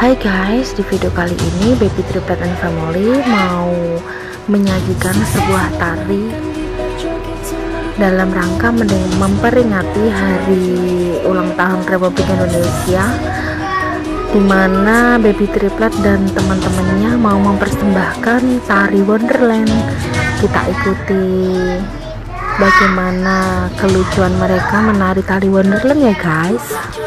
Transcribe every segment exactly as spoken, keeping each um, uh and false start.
Hai guys, di video kali ini Baby Triplet and Family mau menyajikan sebuah tari dalam rangka memperingati hari ulang tahun Republik Indonesia, dimana Baby Triplet dan teman-temannya mau mempersembahkan tari Wonderland. Kita ikuti bagaimana kelucuan mereka menari tari Wonderland ya guys.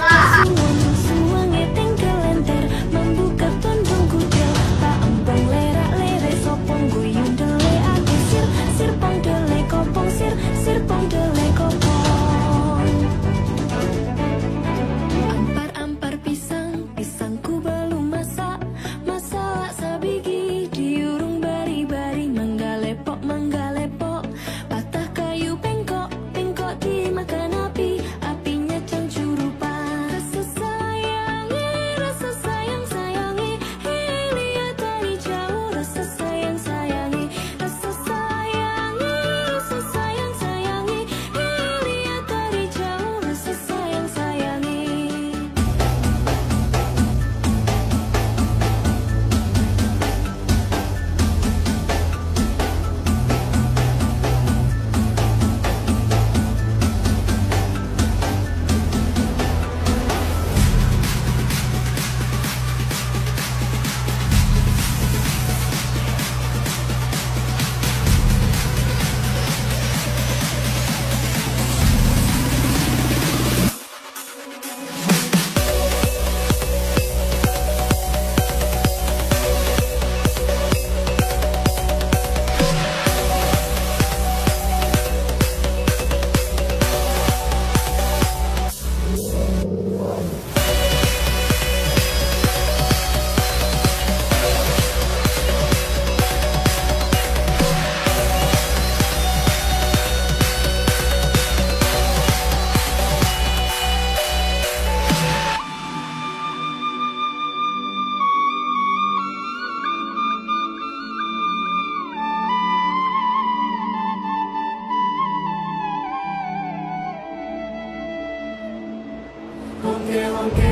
Honke honke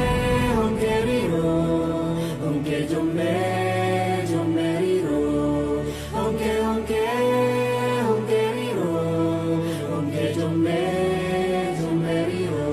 honke riro, honke jombe jombe riro, honke honke honke riro, honke jombe jombe riro.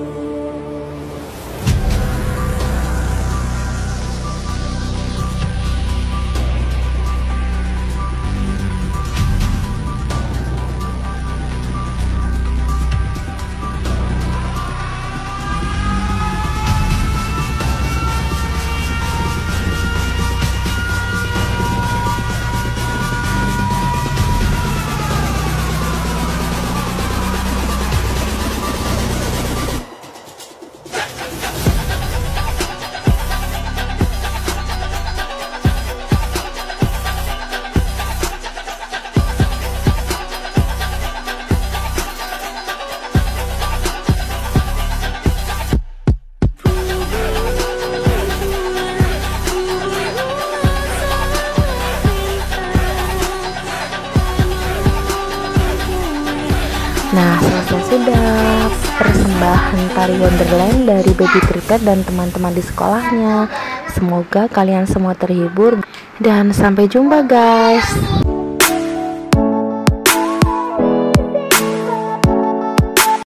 Nah, selesai sudah persembahan tari Wonderland dari Baby Triplet dan teman-teman di sekolahnya. Semoga kalian semua terhibur dan sampai jumpa guys.